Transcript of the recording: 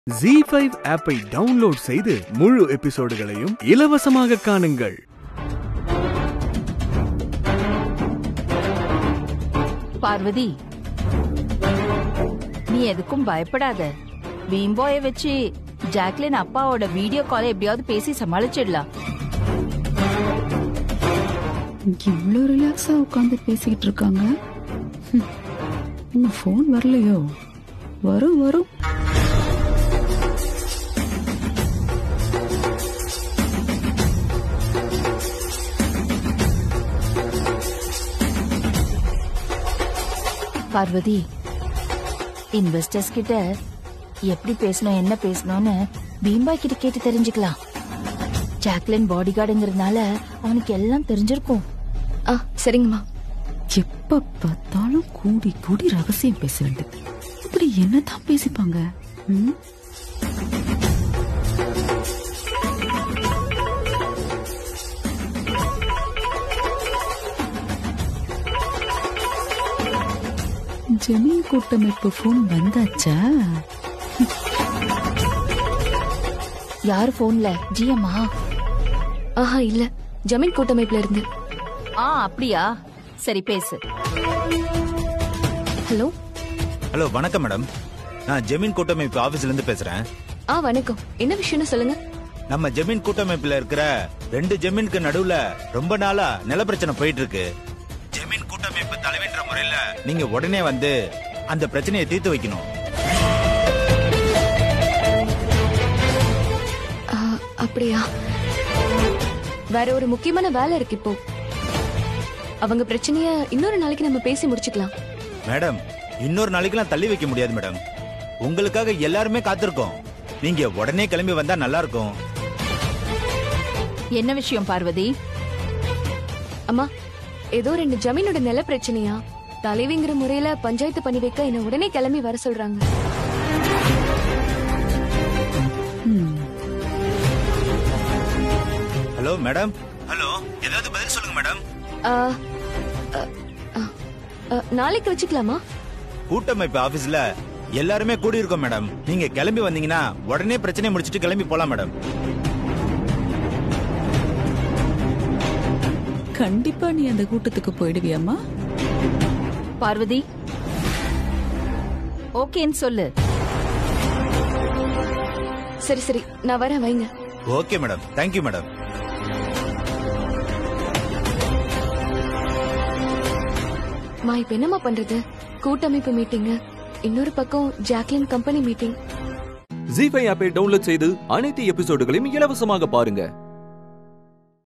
ZEE5 ஆப்பை download செய்து முழு எபிசோடுகளையும் இலவசமாக காணுங்கள். பார்வதி, நீ எதுக்கும் பயப்படாத. பீம்போய வச்சு ஜாக்லின் அப்பாவோட வீடியோ காலை எப்படியாவது பேசி சமாளிச்சிடலாம். இவ்வளவு ரிலாக்ஸா உட்காந்து பேசிக்கிட்டு இருக்காங்க. உங்க போன் வரலையோ? வரும் வரும். பார்வதி, இன்வெஸ்டர்ஸ் கிட்ட எப்படி பேசணும் என்ன பேசணும்னு பீம்பாய் கிட்ட கேட்டு தெரிஞ்சுக்கலாம். ஜாக்லின் பாடி கார்டுங்கிறதுனால அவனுக்கு எல்லாம் தெரிஞ்சிருக்கும். சரிங்கம்மா. எப்ப பார்த்தாலும் கூடி கூடி ரகசியம் பேச வேண்டியது. இப்படி என்னதான் பேசிப்பாங்க? ஜமீன் கூட்டமைப்பு போன் வந்தாச்சா? யாரு போன்ல? ஜிஎம்மா? ஆஹா இல்ல, ஜமீன் கூட்டமைப்புல இருந்து. அப்படியா? சரி, பேசு. ஹலோ ஹலோ, வணக்கம் மேடம். நான் ஜமீன் கூட்டமைப்பு ஆபீஸ்ல இருந்து பேசுறேன். வணக்கம். என்ன விஷயம்னு சொல்லுங்க. நம்ம ஜமீன் கூட்டமைப்புல இருக்கிற 2 ஜமீனுக்கு நடுவுல ரொம்ப நாளா நில பிரச்சனை போயிட்டு இருக்கு. ஜமீன் கூட்டமைப்பு தலைவன்ற முறையில நீங்க உடனே வந்து அந்த பிரச்சனையை தீர்த்து வைக்கணும். அப்படியா? வேற ஒரு முக்கியமான வேலை இருக்கு இப்போ. அவங்க பிரச்சனைய இன்னொரு நாளைக்கு நம்ம பேசி முடிச்சுக்கலாம். மேடம், இன்னொரு நாளைக்கெல்லாம் தள்ளி வைக்க முடியாது மேடம். உங்களுக்காக எல்லாருமே காத்திருக்கோம். நீங்க உடனே கிளம்பி வந்தா நல்லா இருக்கும். என்ன விஷயம் பார்வதி? அம்மா, ஏதோ 2 ஜமீனோட நில பிரச்சனையா, தலைவிங்கிற முறையில பஞ்சாயத்து பண்ணி வைக்க என்ன உடனே கிளம்பி வர சொல்றாங்க. Hello madam. ஹலோ, ஏதாவது பதில் சொல்லுங்க மேடம். நாளைக்கு வச்சுக்கலாமா? கூட்டமைப்பு ஆபீஸ்ல எல்லாருமே கூடி இருக்கோம் மேடம். நீங்க கிளம்பி வந்தீங்கன்னா உடனே பிரச்சனை முடிச்சிட்டு கிளம்பி போலாம் மேடம். கண்டிப்பா நீ அந்த கூட்டத்துக்கு போயிடுவியாமா? பார்வதி, ஓகேன்னு சொல்லு. சரி சரி, நான் வரேன், வைங்க. Okay madam, thank you madam. மா, இப்ப என்னமா பண்றது? கூட்டமைப்பு மீட்டிங், இன்னொரு பக்கம் ஜாக்லின் கம்பெனி மீட்டிங். ZEE5 ஆப்பை டவுன்லோட் செய்து அனைத்து எபிசோடுகளையும் இலவசமாக பாருங்க.